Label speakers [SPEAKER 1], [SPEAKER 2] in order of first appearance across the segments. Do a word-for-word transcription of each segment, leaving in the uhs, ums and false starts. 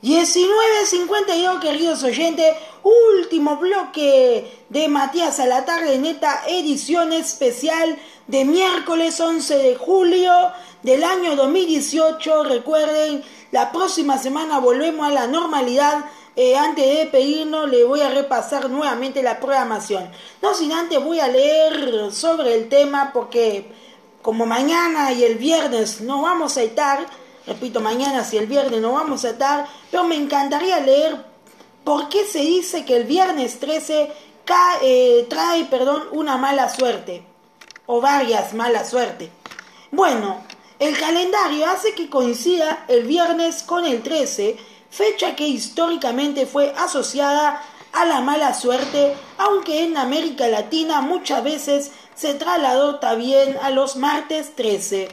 [SPEAKER 1] diecinueve cincuenta y dos, queridos oyentes, último bloque de Matías a la tarde en esta edición especial de miércoles once de julio del año dos mil dieciocho. Recuerden, la próxima semana volvemos a la normalidad. Eh, antes de despedirnos, le voy a repasar nuevamente la programación. No sin antes voy a leer sobre el tema, porque como mañana y el viernes no vamos a estar, repito, mañana y el viernes no vamos a estar, pero me encantaría leer por qué se dice que el viernes trece cae, eh, trae perdón, una mala suerte, o varias malas suertes. Bueno, el calendario hace que coincida el viernes con el trece, fecha que históricamente fue asociada a la mala suerte, aunque en América Latina muchas veces se trasladó también a los martes trece.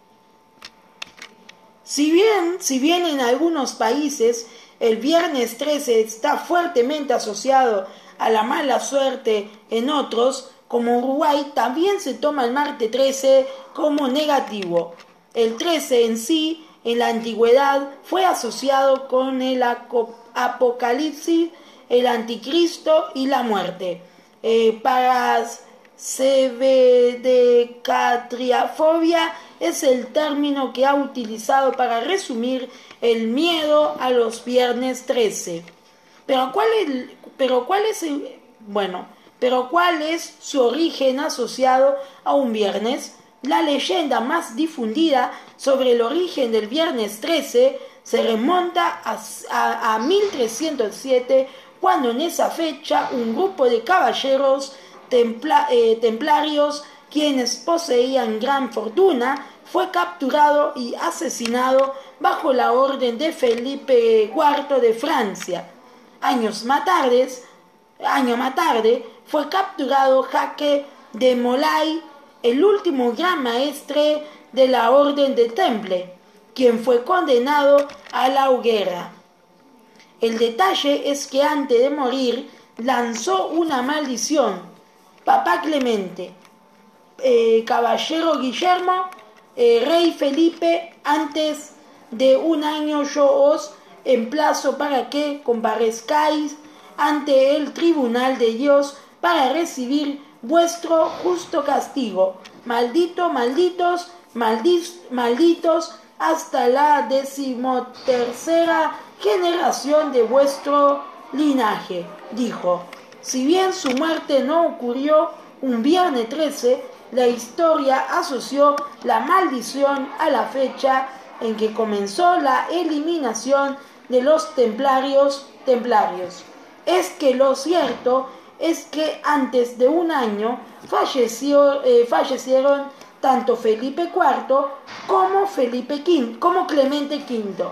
[SPEAKER 1] Si bien, si bien en algunos países el viernes trece está fuertemente asociado a la mala suerte, en otros, como Uruguay, también se toma el martes trece como negativo. El trece en sí, en la antigüedad, fue asociado con el apocalipsis, el anticristo y la muerte. Eh, para sevedecatriafobia es el término que ha utilizado para resumir el miedo a los viernes trece. Pero cuál es, pero cuál es el, bueno, pero cuál es su origen asociado a un viernes. La leyenda más difundida sobre el origen del viernes trece se remonta a, a, a mil trescientos siete, cuando en esa fecha un grupo de caballeros templa, eh, templarios, quienes poseían gran fortuna, fue capturado y asesinado bajo la orden de Felipe cuarto de Francia. Años más tarde, año más tarde fue capturado Jacques de Molay, el último gran maestre de la Orden de Temple, quien fue condenado a la hoguera. El detalle es que antes de morir lanzó una maldición: Papá Clemente, eh, Caballero Guillermo, eh, Rey Felipe, antes de un año yo os emplazo para que comparezcáis ante el tribunal de Dios para recibir vuestro justo castigo. Maldito, malditos, maldis, malditos, hasta la decimotercera generación de vuestro linaje, dijo. Si bien su muerte no ocurrió un viernes trece, la historia asoció la maldición a la fecha en que comenzó la eliminación de los templarios templarios. Es que lo cierto es que antes de un año falleció, eh, fallecieron tanto Felipe cuarto como Felipe quinto, como Clemente quinto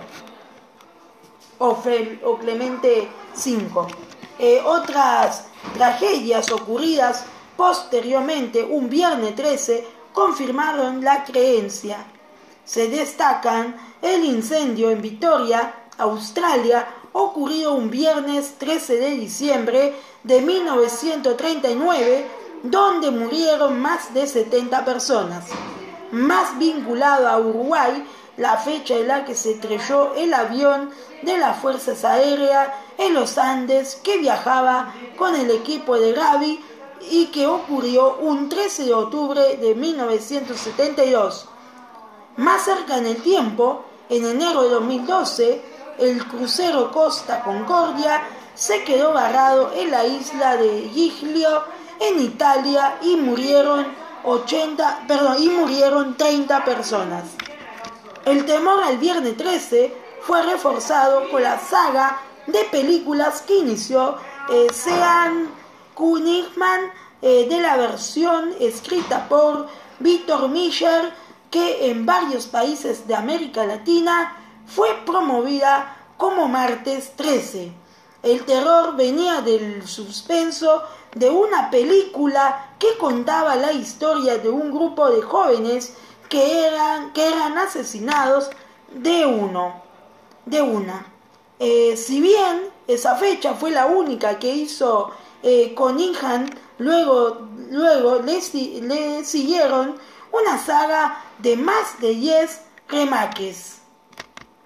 [SPEAKER 1] o, Fel, o Clemente cinco. Eh, otras tragedias ocurridas posteriormente un viernes trece confirmaron la creencia. Se destacan el incendio en Victoria, Australia, ocurrido un viernes trece de diciembre de mil novecientos treinta y nueve, donde murieron más de setenta personas. Más vinculado a Uruguay, la fecha en la que se estrelló el avión de las Fuerzas Aéreas en los Andes que viajaba con el equipo de Gaby y que ocurrió un trece de octubre de mil novecientos setenta y dos. Más cerca en el tiempo, en enero de dos mil doce, el crucero Costa Concordia se quedó varado en la isla de Giglio, en Italia, y murieron ochenta, perdón, y murieron treinta personas. El temor al viernes trece fue reforzado con la saga de películas que inició eh, Sean Cunningham, eh, de la versión escrita por Victor Miller, que en varios países de América Latina fue promovida como martes trece. El terror venía del suspenso de una película que contaba la historia de un grupo de jóvenes que eran, que eran asesinados de uno, de una. Eh, si bien esa fecha fue la única que hizo eh, Cunningham, luego, luego le, le siguieron una saga de más de diez remakes.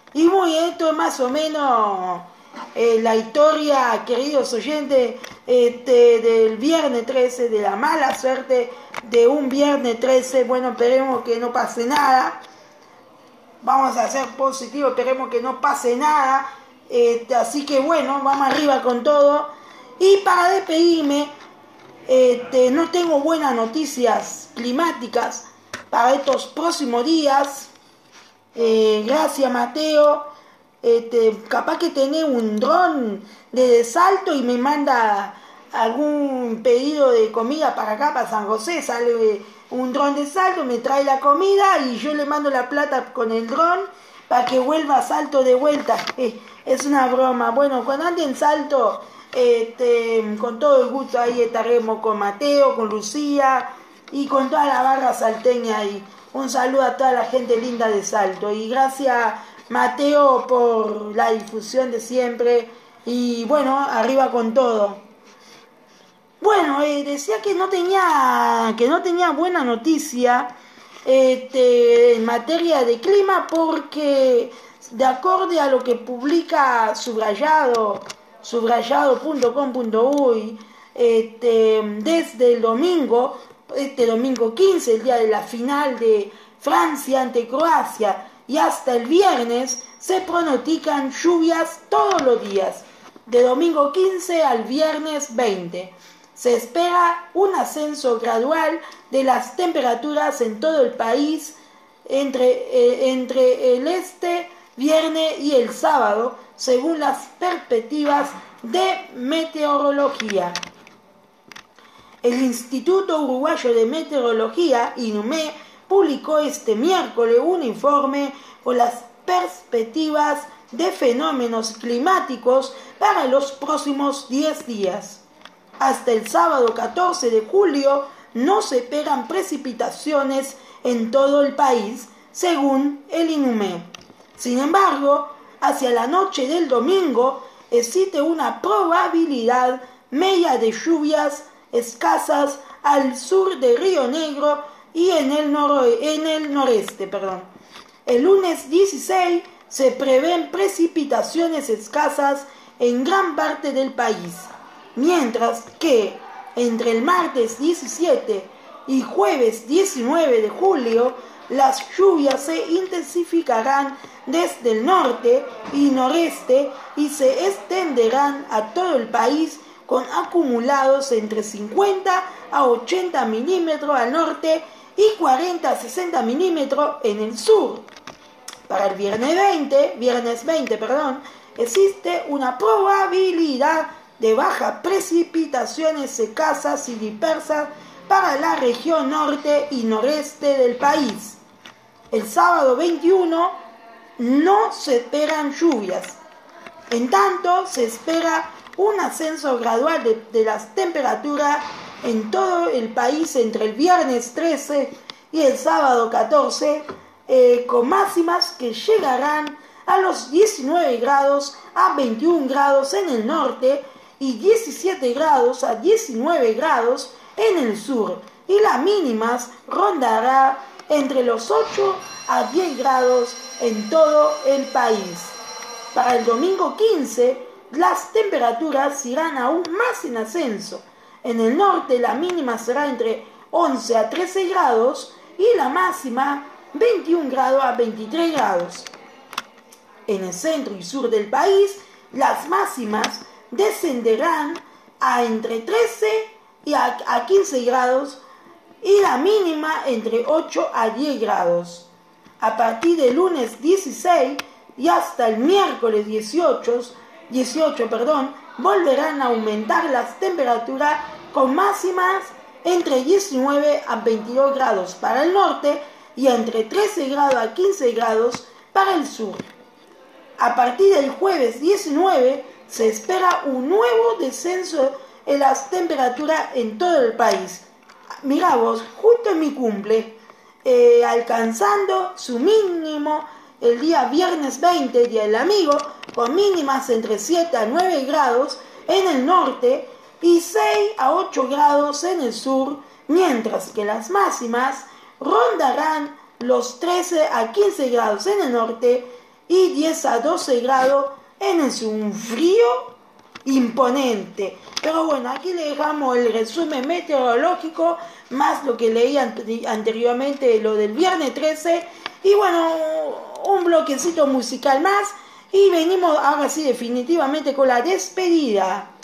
[SPEAKER 1] Y muy bien, esto es más o menos eh, la historia, queridos oyentes, este, del viernes trece, de la mala suerte de un viernes trece. Bueno, esperemos que no pase nada. Vamos a ser positivos, esperemos que no pase nada. Este, así que bueno, vamos arriba con todo. Y para despedirme, este, no tengo buenas noticias climáticas para estos próximos días. Eh, gracias, Mateo. Este, capaz que tenés un dron de salto y me manda algún pedido de comida para acá, para San José. Sale un dron de salto, me trae la comida y yo le mando la plata con el dron para que vuelva a Salto de vuelta. Eh, es una broma. Bueno, cuando ande en Salto, este, con todo el gusto ahí estaremos con Mateo, con Lucía y con toda la barra salteña ahí. Un saludo a toda la gente linda de Salto. Y gracias, Mateo, por la difusión de siempre. Y bueno, arriba con todo. Bueno, eh, decía que no tenía que no tenía buena noticia este, en materia de clima, porque de acuerdo a lo que publica subrayado subrayado punto com punto uy, este, desde el domingo este domingo quince, el día de la final de Francia ante Croacia, y hasta el viernes se pronostican lluvias todos los días, de domingo quince al viernes veinte. Se espera un ascenso gradual de las temperaturas en todo el país entre, eh, entre el este, viernes y el sábado, según las perspectivas de meteorología. El Instituto Uruguayo de Meteorología, INUME, publicó este miércoles un informe con las perspectivas de fenómenos climáticos para los próximos diez días. Hasta el sábado catorce de julio no se esperan precipitaciones en todo el país, según el INUME. Sin embargo, hacia la noche del domingo existe una probabilidad media de lluvias escasas al sur de Río Negro y en el, noro- en el noreste. Perdón. El lunes dieciséis se prevén precipitaciones escasas en gran parte del país, mientras que entre el martes diecisiete y jueves diecinueve de julio las lluvias se intensificarán desde el norte y noreste y se extenderán a todo el país, con acumulados entre cincuenta a ochenta milímetros al norte y cuarenta a sesenta milímetros en el sur. Para el viernes veinte, viernes veinte, perdón, existe una probabilidad de bajas precipitaciones escasas y dispersas para la región norte y noreste del país. El sábado veintiuno no se esperan lluvias. En tanto, se espera un ascenso gradual de, de las temperaturas en todo el país entre el viernes trece y el sábado catorce, eh, con máximas que llegarán a los diecinueve grados a veintiún grados en el norte y diecisiete grados a diecinueve grados en el sur, y las mínimas rondará entre los ocho a diez grados en todo el país. Para el domingo quince, las temperaturas irán aún más en ascenso. En el norte la mínima será entre once a trece grados y la máxima veintiún grados a veintitrés grados. En el centro y sur del país, las máximas descenderán a entre trece y a, a quince grados y la mínima entre ocho a diez grados. A partir del lunes dieciséis y hasta el miércoles dieciocho, dieciocho perdón, volverán a aumentar las temperaturas con máximas entre diecinueve a veintidós grados para el norte y entre trece grados a quince grados para el sur. A partir del jueves diecinueve se espera un nuevo descenso en las temperaturas en todo el país. Mirá vos, justo en mi cumple, eh, alcanzando su mínimo el día viernes veinte, Día del Amigo, con mínimas entre siete a nueve grados en el norte y seis a ocho grados en el sur, mientras que las máximas rondarán los trece a quince grados en el norte y diez a doce grados, es un frío imponente. Pero bueno, aquí le dejamos el resumen meteorológico, más lo que leí anteriormente, lo del viernes trece, y bueno, un bloquecito musical más, y venimos ahora sí definitivamente con la despedida.